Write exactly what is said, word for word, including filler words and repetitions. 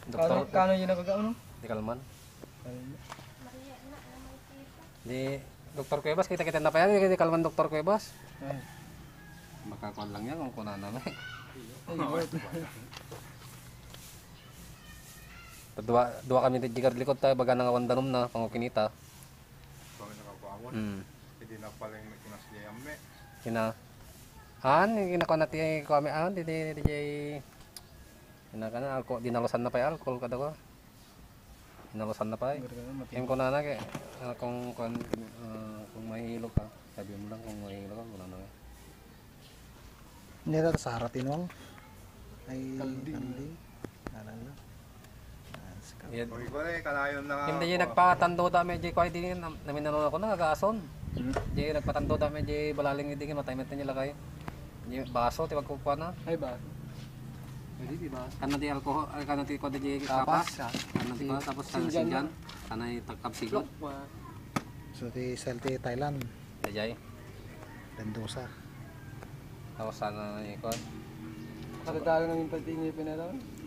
Doktor. Kano, kano yun nakagaw no? Di Kalman. Di Doktor Cuevas, kita-kita na pa yan. Di Kalman Doktor Cuevas. Ay. Makakuan lang yan kung kunan namin. Dua, dua kami di jigar likod tayo baga nga wandanom na pangukinita. Kami nakapawon. Hmm. Hindi na paling kinas niya yamme. Kina an kinako nati kami an di di di ina kana alko dinalosan na pa alcohol kada ko. Dinalosan na pa. Em ko na na kay ah, kung kung ah, kung mahilo ka, sabi mo lang kung mahilo ka wala na. Nira sa haratin mo. Ay Kaldi. kaldi. Alala. Yan. Oy ko rin kanayon na. Hindi yung nagpatando dami di ko di namin nanonood ako nagaason. Di nagpatando dami di balaling di matay met nila kay. Di baso ti wagkukuha na. Ay ba? Pwede di ba? Kana di alcohol, ay kana di ko di kapas. Kana di ba tapos kana Sinjan sinjan, kana takap sigot. So di Salty Thailand, Dajay. Mendoza. Tapos sana ikon. Katadalo ng yung patingin pinalaw.